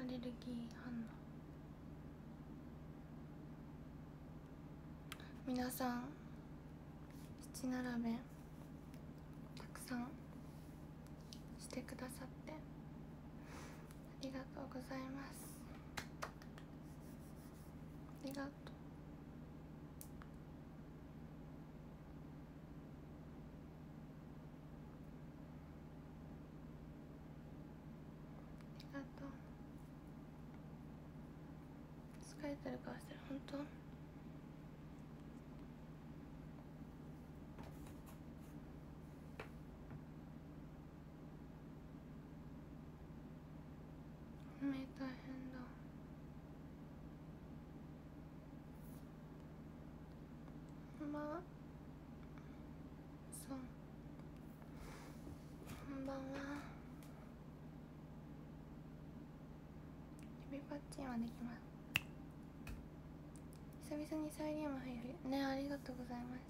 レルギー反応。皆さん七並べたくさんしてくださってありがとうございます。ありがとう。ありがとう。疲れてる顔してる。本当？目大変だ。こんばんは。そう、こんばんは。指パッチンはできます。久々にサイリウム入るね。ありがとうございました。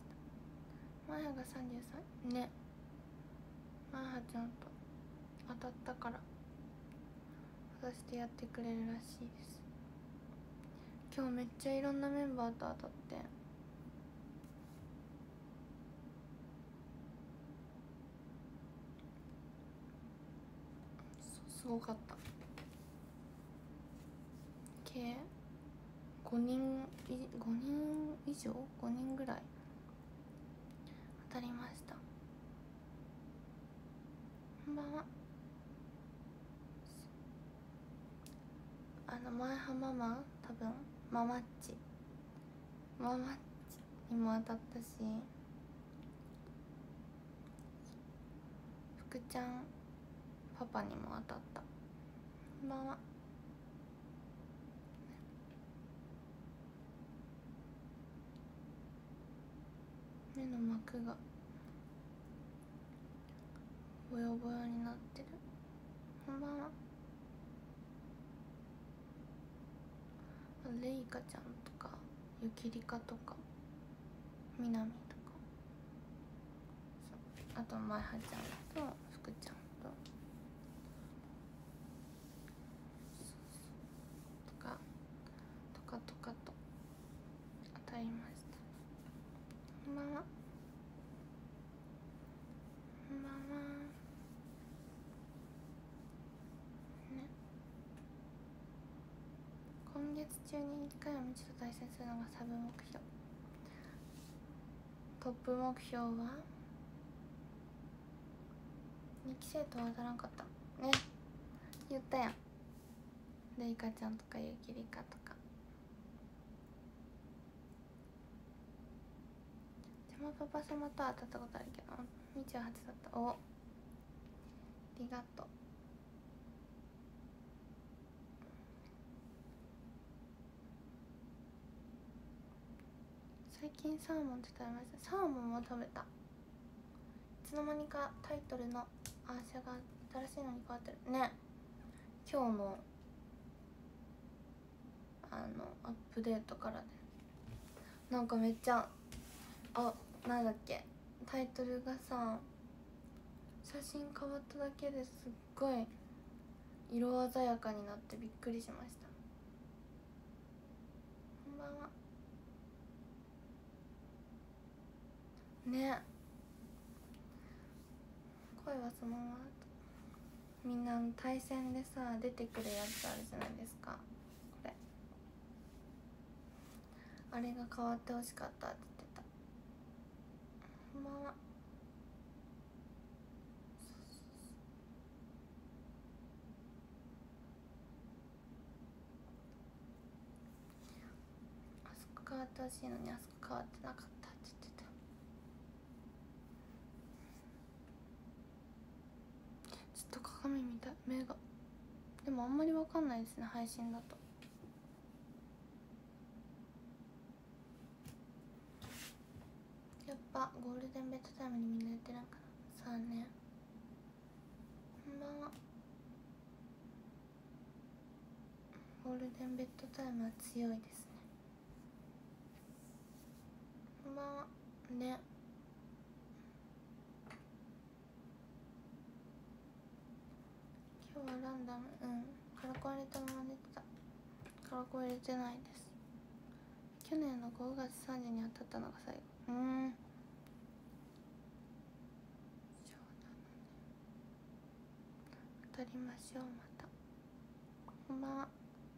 マヤが33ね。マヤちゃんと当たったから外してやってくれるらしいです。今日めっちゃいろんなメンバーと当たってすごかった。計5人以上5人ぐらい当たりました。こんばんは。前浜マン多分ママッチにも当たったし、福ちゃんパパにも当たった。こんばんは。目の膜がボヨボヨになってる。こんばんは。レイカちゃんとかゆきりかとかみなみとか、あとまいはちゃんと福ちゃんととかと当たりました。こんばんは。こんばんはね。今月中に1回は道と対戦するのがサブ目標。トップ目標は2期生とは当たらんかったね。言ったやん。レイカちゃんとかゆきりかとか。ジャマパパ様と当たったことあるけどみちは初だった。お、ありがとう。最近サーモンって食べました。サーモンも食べた。いつの間にかタイトルのアーシャが新しいのに変わってるね。今日のアップデートからでなんかめっちゃなんだっけ、タイトルがさ、写真変わっただけですっごい色鮮やかになってびっくりしました。こんばんはね。声はそのまま。みんな対戦でさ出てくるやつあるじゃないですか。これあれが変わってほしかったって言ってた。こんばんは。あそこ変わってほしいのにあそこ変わってなかったって言ってた。ちょっと鏡みたい目が。でもあんまりわかんないですね配信だと。やっぱゴールデンベッドタイムにみんなやってるんかな。さあね。こんばんは。ゴールデンベッドタイムは強いですね。こんばんはね。今日はランダム、 カラコン入れたまま寝てた。カラコン入れてないです。去年の5月3日に当たったのが最後。そうなのね。当たりましょう。またこんばんは。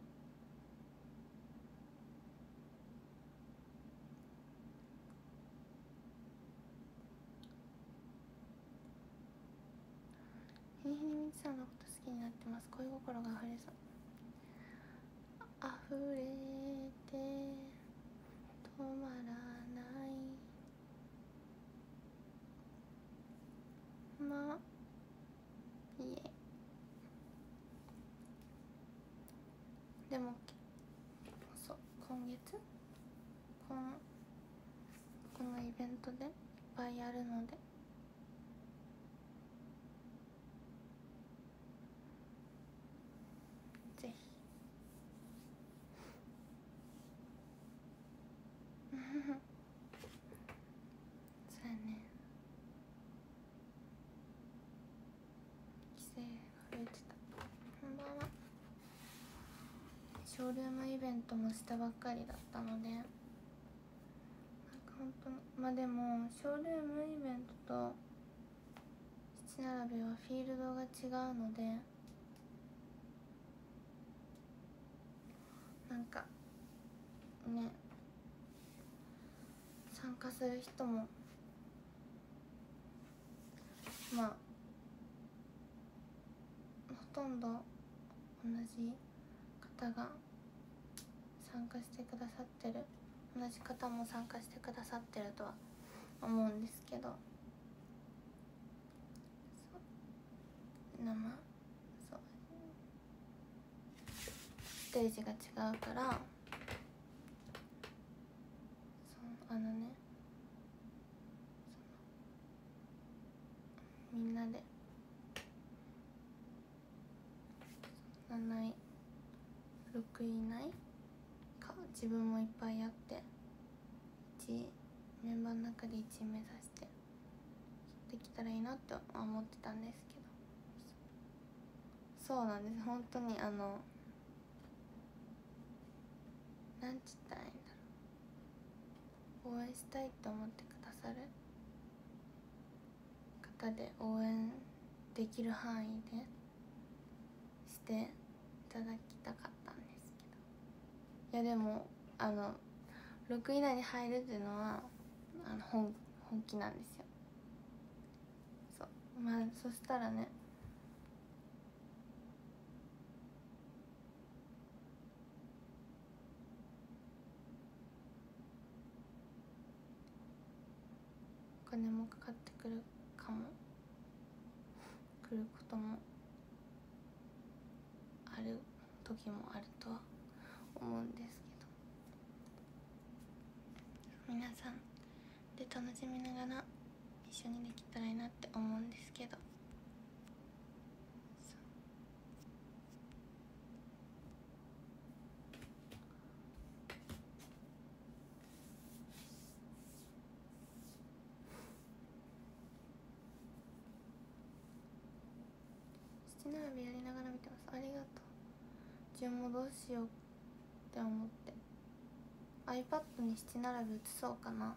日に日にみつさんのこと好きになってます。恋心が溢れそう。溢れて止まらないまいえ。でもそう、今月このイベントでいっぱいやるので、ぜひそうやね。規制が増えてた。こんばんは。ショールームイベントもしたばっかりだったので、なんか本当にまあでもショールームイベントと七並べはフィールドが違うので、なんかね、参加する人もまあほとんど同じ方が参加してくださってる、同じ方も参加してくださってるとは思うんですけど、そうステージが違うから、みんなで7位6位以内か、自分もいっぱいやって1位、メンバーの中で1位目指してできたらいいなって思ってたんですけど、そうなんです。本当になんつったらいいんだろう、応援したいって思ってくださる方で応援できる範囲でしていただきたかったんですけど、いやでも6位以内に入るっていうのは本気なんですよ。そうまあそしたらね、お金もかかってくることもある時もあるとは思うんですけど、皆さんで楽しみながら一緒にできたらいいなって思うんですけど、七並べやりながら見てます。ありがとう。順もどうしようって思って iPad に七並べ移そうかな。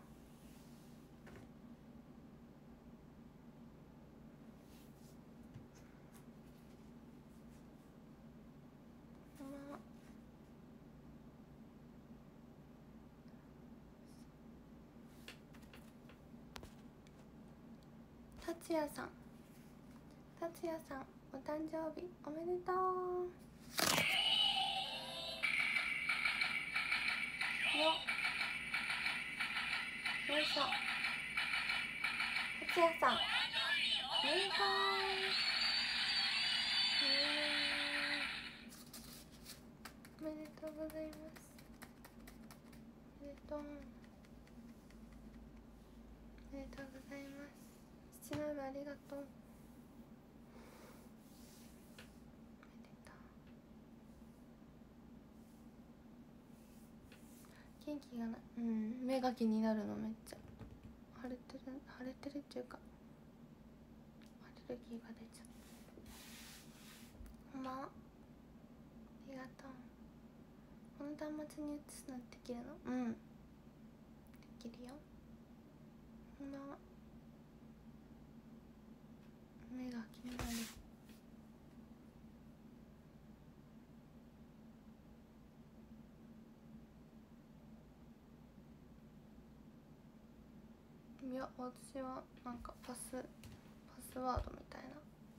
達也さんお誕生日おめでとうよいしょ。達也さんおめでとう。おめでとうございます。おめでとうございます。七並べありがとう。元気がない。目が気になるの。めっちゃ腫れてるっていうかアレルギーが出ちゃった。こんばんは。 端に移すのできるの？うん、できるよ。こんばんは。目が気になる。いや、私はなんかパスワードみたい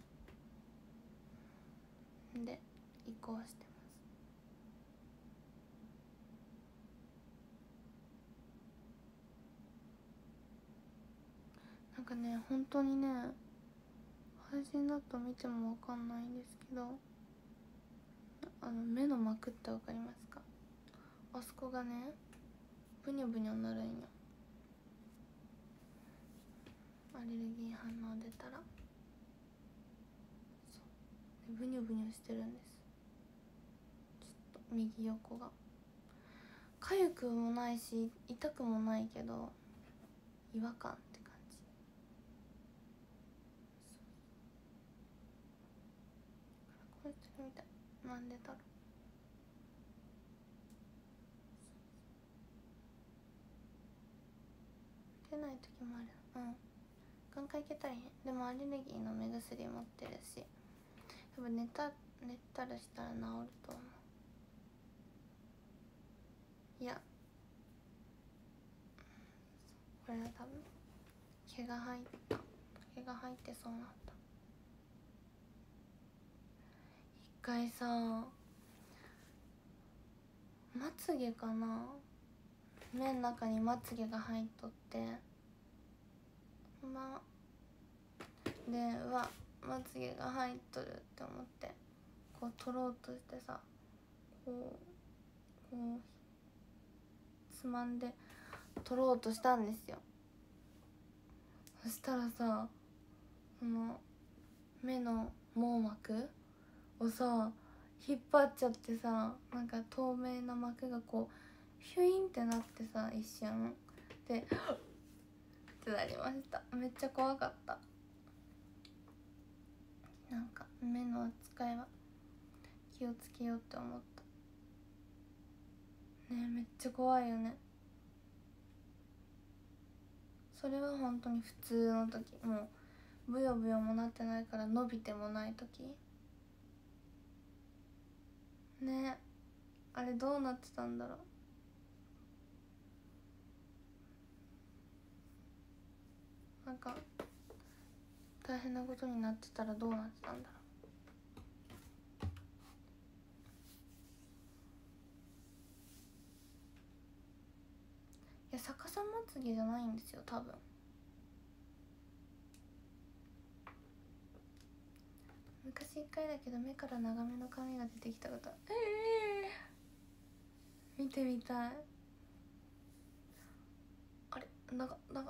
なで移行してます。なんかね、本当にね、配信だと見てもわかんないんですけど、目の膜ってわかりますか？あそこがね、ブニョブニョなるんよ。アレルギー反応出たらそうでブニョブニョしてるんです。ちょっと右横がかゆくもないし痛くもないけど違和感って感じ。こいつみたい。なんでだろう。出ない時もある。眼科行けたらいい。でもアレルギーの目薬持ってるし、多分寝たらしたら治ると思う。いや、これは多分毛が入ってそうなった。一回さ、まつげかな、目の中にまつげが入っとって、でまつげが入っとるって思ってこう取ろうとしてさ、こうつまんで取ろうとしたんですよ。そしたらさ、目の網膜をさ引っ張っちゃってさ、なんか透明な膜がこうヒュインってなってさ、一瞬でってなりました。めっちゃ怖かった。なんか目の扱いは気をつけようって思ったね。めっちゃ怖いよね。それは本当に普通の時、もうブヨブヨもなってないから伸びてもない時ね。あれどうなってたんだろう。なんか大変なことになってたらどうなってたんだろう。いや、逆さまつげじゃないんですよ多分。昔一回だけど目から長めの髪が出てきたこと。見てみたい。あれ、長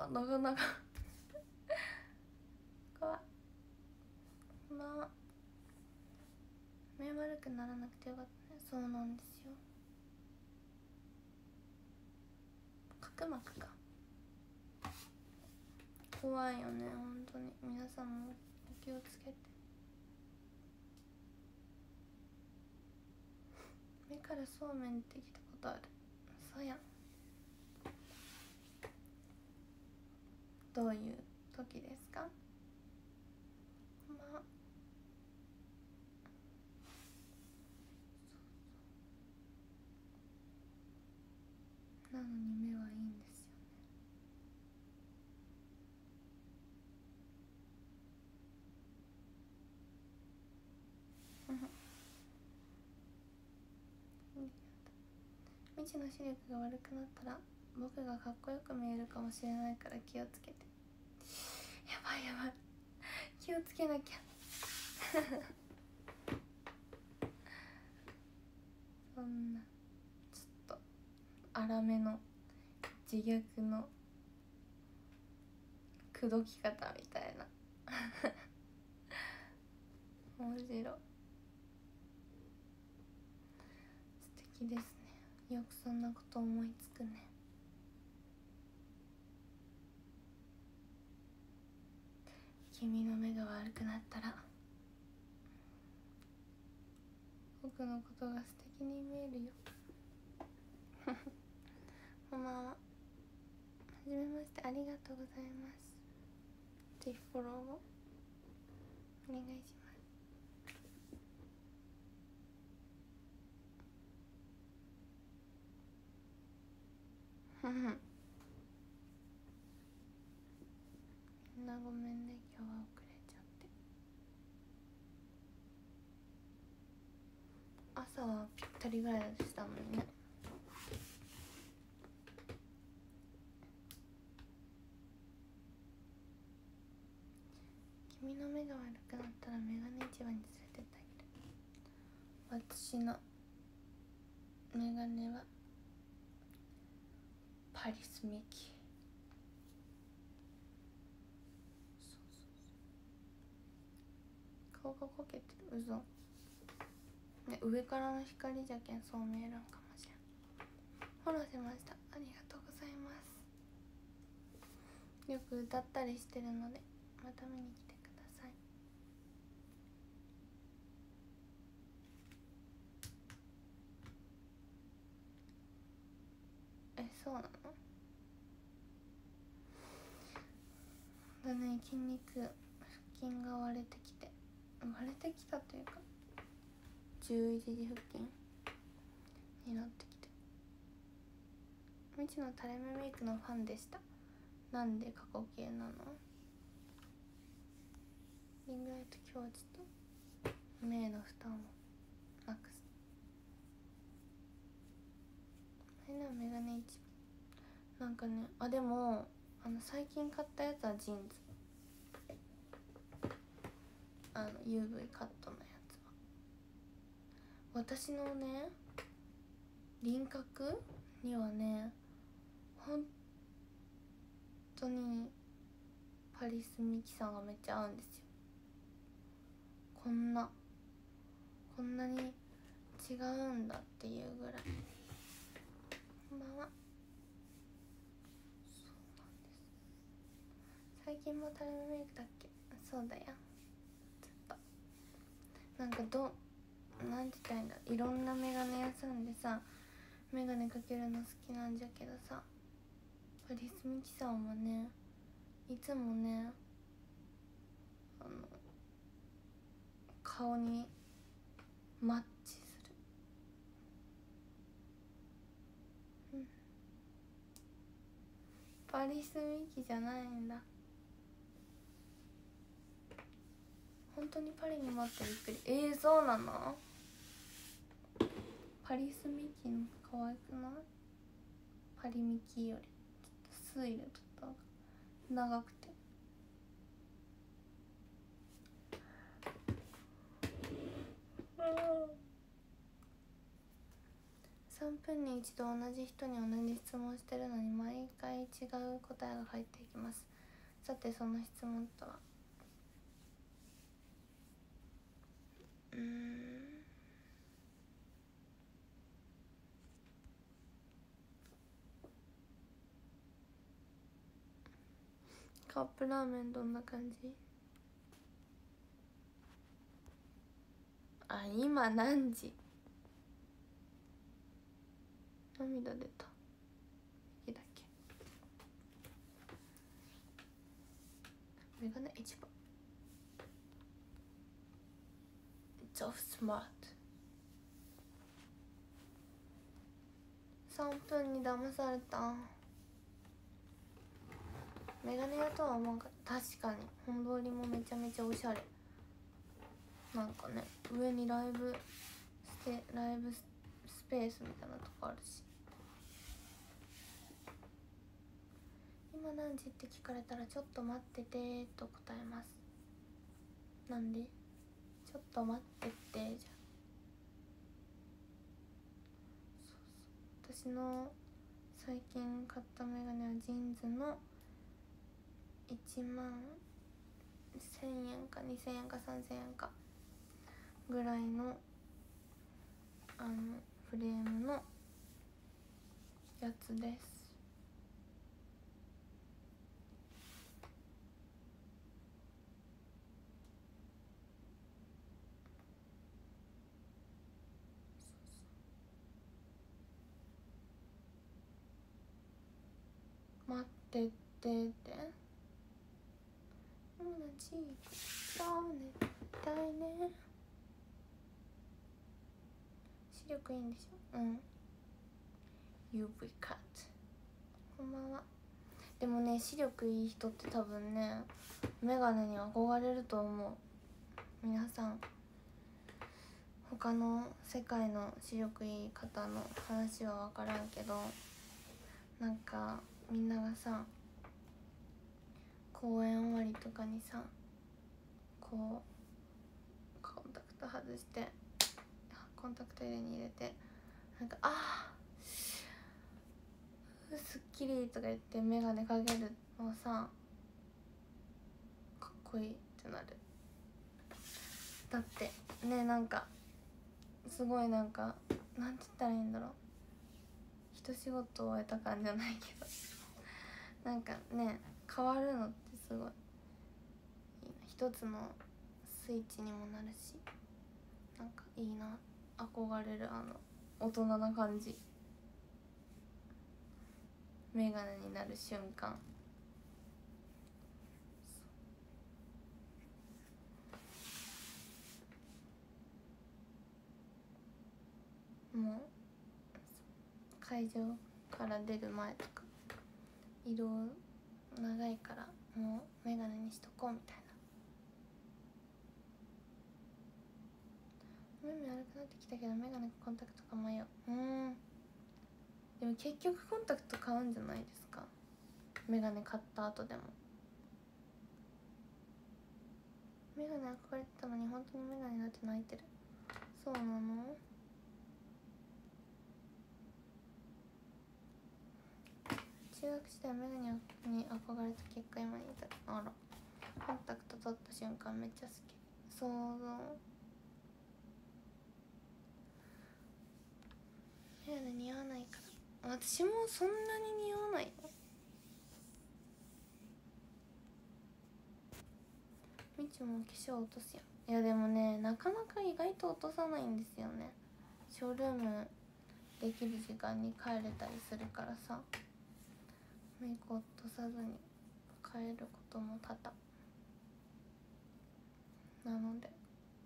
怖い。まあ目悪くならなくてよかったね。そうなんですよ。角膜か。怖いよね本当に。皆さんもお気をつけて。目からそうめんってきたことある。そうやん。どういう時ですか？まあなのに目はいいんですよね。未知の視力が悪くなったら僕がかっこよく見えるかもしれないから気をつけて。やばいやばい、気をつけなきゃそんなちょっと粗めの自虐の口説き方みたいな面白い。素敵ですね。よくそんなこと思いつくね。君の目が悪くなったら僕のことが素敵に見えるよ。 こんばんは。はじめまして、ありがとうございます。ぜひフォローをお願いします。みんなごめんね、今日は遅れちゃって。朝はぴったりぐらいでしたもんね。君の目が悪くなったらメガネ市場に連れてってあげる。私のメガネはパリスミキ。顔がこけてる。うそ、ね、上からの光じゃけんそう見えるんかもしれん。フォローしました。ありがとうございます。よく歌ったりしてるのでまた見に来てください。そうなの？だね、筋肉腹筋が割れてきてたというか11時腹筋になってきて。未知の垂れ目メイクのファンでした。なんで過去形なの？リングライト今日ちょっと目の負担をマックス。メガネ一番なんかね、でも最近買ったやつはジーンズ、UV カットのやつは。私のね輪郭にはね本当にパリスミキさんがめっちゃ合うんですよ。こんなに違うんだっていうぐらい。こんばんは。そうなんです。最近も垂れ目メイクだっけ？そうだよ。ずっとなんかなんて言ったらいいんだ、いろんなメガネ屋さんでさメガネかけるの好きなんじゃけどさ、パリスミキさんはねいつもね顔にマッチする。パリスミキじゃないんだ。本当にパリに待ってびっくり。そうなの？パリスミキの可愛くない？パリミキよりちょっとスイルちょっと長くて。3分に一度同じ人に同じ質問してるのに毎回違う答えが返ってきます。さてその質問とはカップラーメンどんな感じ？今何時？涙出た。いいだっけ？メガネ一番so smart。 3分に騙された。メガネ屋とは思うかった。確かに本通りもめちゃめちゃおしゃれ。なんかね上にライブスペースみたいなとこあるし。今何時って聞かれたらちょっと待っててと答えます。なんで？ちょっと待ってってじゃん。私の最近買ったメガネはジーンズの1万1000円か2000円か3000円かぐらいのフレームのやつです。 てって同じそうねだいね。視力いいんでしょ。うん UV カットこんばんは。でもね視力いい人って多分ねメガネに憧れると思う。皆さん他の世界の視力いい方の話は分からんけど、なんかみんながさ公演終わりとかにさこうコンタクト外してコンタクト入れに入れてなんかすっきりとか言ってメガネかけるのさかっこいいってなる。だってねなんかすごいなんかなんて言ったらいいんだろう、一仕事終えた感じじゃないけどなんかね変わるのってすごいいいな。一つのスイッチにもなるしなんかいいな、憧れる大人な感じ。メガネになる瞬間もう会場から出る前とか移動長いからもうメガネにしとこうみたいな。目悪くなってきたけどメガネかコンタクトか迷う。でも結局コンタクト買うんじゃないですか、メガネ買った後でも。メガネ憧れてたのに本当にメガネになって泣いてる。そうなの。中学時代メガネに憧れた結果今に至る。あら、コンタクト取った瞬間めっちゃ好き。そうメガネ似合わないから。私もそんなに似合わないよ。みちも化粧落とすやん。いやでもねなかなか意外と落とさないんですよね。ショールームできる時間に帰れたりするからさ、メイク落とさずに帰ることも多々なので、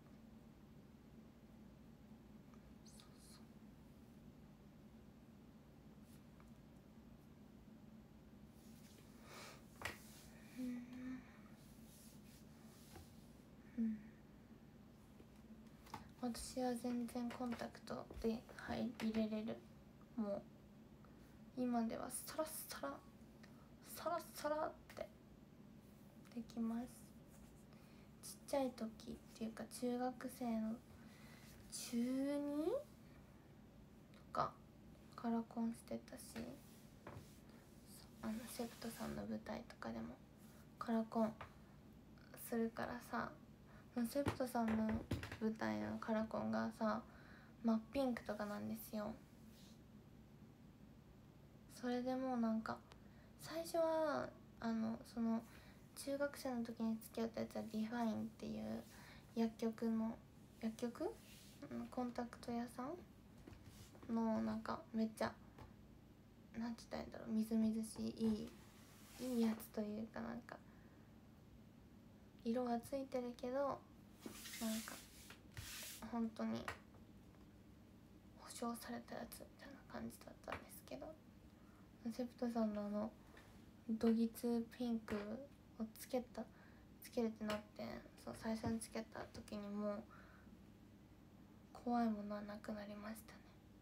私は全然コンタクトで入れれる。もう今ではサラッサラサラッサラってできます。ちっちゃい時っていうか中学生の中2とかカラコンしてたし、セプトさんの舞台とかでもカラコンするからさ、セプトさんの舞台のカラコンがさ真っピンクとかなんですよ。それでもうなんか最初はその中学生の時に付き合ったやつはディファインっていう薬局コンタクト屋さんのなんかめっちゃなんて言ったらいいんだろう、みずみずしいいいやつというか、なんか色はついてるけどなんか本当に保証されたやつみたいな感じだったんですけど、セプトさんのドギツピンクをつけるってなって、そう最初につけた時にもう怖いものはなくなりましたね。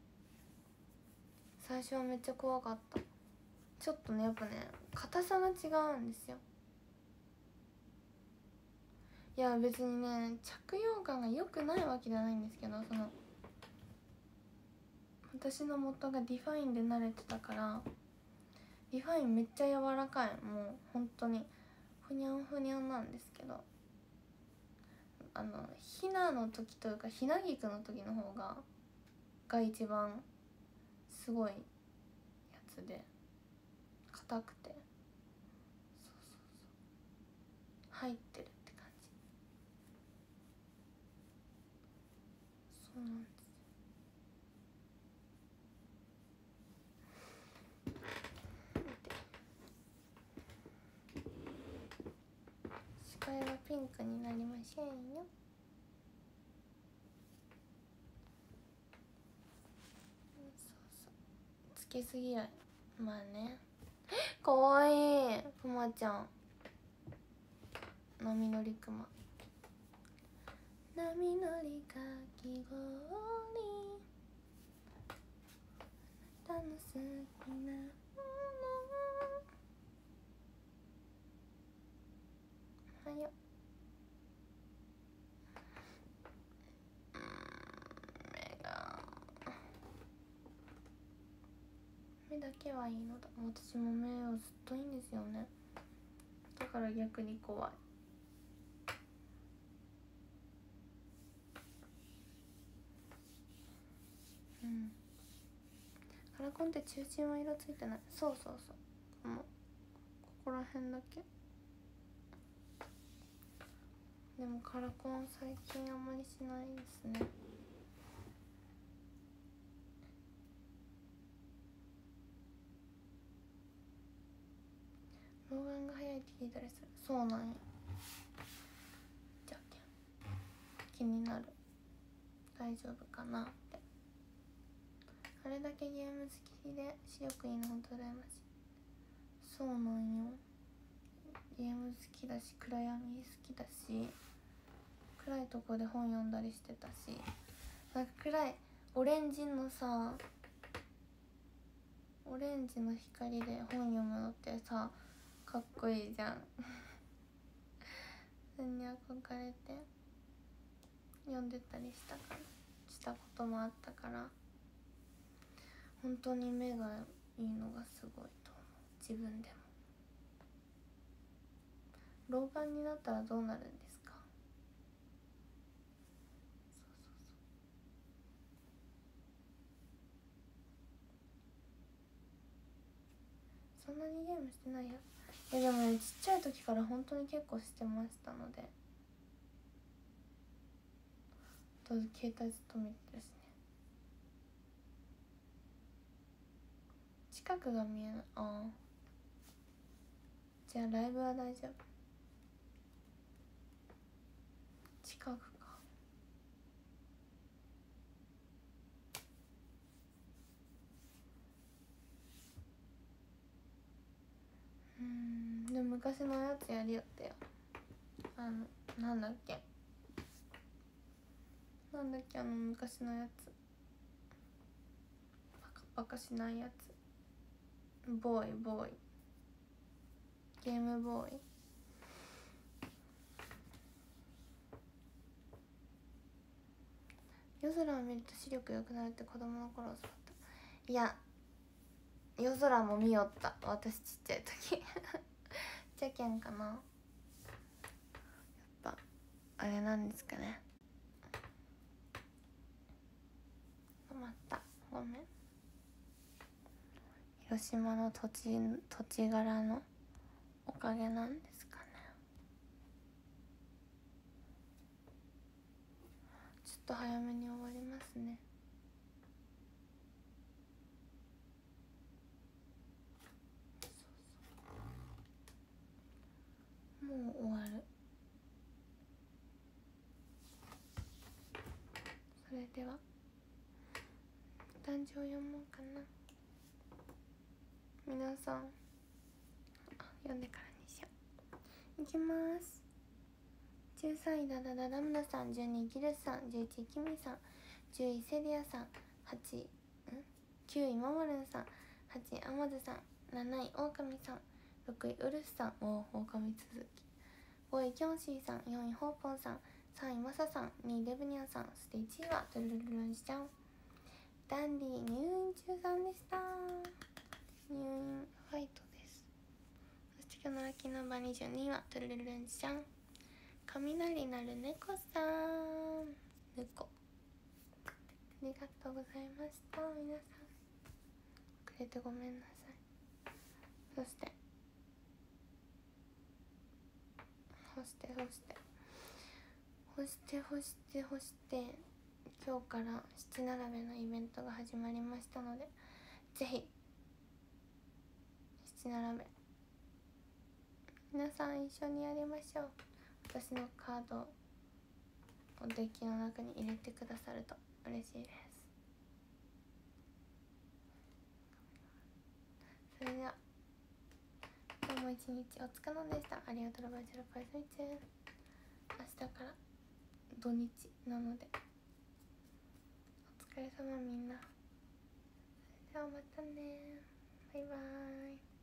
最初はめっちゃ怖かった。ちょっとねやっぱね硬さが違うんですよ。いや別にね着用感が良くないわけじゃないんですけど、私の元がディファインで慣れてたから、ディファインめっちゃ柔らかい、もう本当にふにゃんふにゃんなんですけど、ひなの時というかひなぎくの時の方が一番すごいやつで硬くて、入ってるって感じ。そうなんです。 くになりませんよ。つけすぎない。まあね。かわいいくまちゃん。波乗りくま。波乗りかき氷、あなたの好きなもの。はよ。目だけはいいのだ。私も目はずっといいんですよね。だから逆に怖い。うん。カラコンって中心は色ついてない。そうそうそう。もうここら辺だけ。でもカラコン最近あんまりしないですね。老眼が早いって聞いたりする。そうなんや。じゃけん気になる。大丈夫かなって。あれだけゲーム好きで視力いいのほんと羨ましい。そうなんよ。ゲーム好きだし暗闇好きだし暗いとこで本読んだりしてたし、なんか暗いオレンジのさ、オレンジの光で本読むのってさかっこいいじゃんそれに憧れて読んでたりしたこともあったから、本当に目がいいのがすごいと思う。自分でも。老眼になったらどうなるんですか？そんなにゲームしてないよ。でもね、ちっちゃい時から本当に結構してましたので、とりあえず携帯ずっと見てるしね。近くが見えない。ああ、じゃあライブは大丈夫。近くか。でも昔のやつやりよったよ。なんだっけ昔のやつ、バカしないやつ。ボーイゲームボーイ。夜空を見ると視力良くなるって子供の頃教わった。いや、夜空も見よった、私ちっちゃい時じゃけんかな。やっぱあれなんですかね。止まった、ごめん。広島の土地柄のおかげなんですかね。ちょっと早めに終わりますね。もう終わる。それでは誕生読もうかな。皆さん読んでからにしよう。いきます。13位ダダダダムナさん、12位ギルスさん、11位キミさん、10位セリアさん、8位9位マモルンさん、8位アマズさん、7位オオカミさん、6位ウルフさん、オオカミ続き、5位キョンシーさん、4位ホーポンさん、3位マサさん、2位デブニャンさん、そして1位はトゥルルルンシちゃん。ダンディ入院中さんでした。入院ファイトです。そして今日のラッキーナンバー22位はトゥルルルンシちゃん。雷なる猫さん、猫、ありがとうございました。皆さん遅れてごめんなさい。そして今日から七並べのイベントが始まりましたので、ぜひ七並べ皆さん一緒にやりましょう。 私のカードをデッキの中に入れてくださると嬉しいです。それでは今日も一日お疲れ様でした。ありがとうございました。明日から土日なのでお疲れ様みんな。それではまたね、バイバーイ。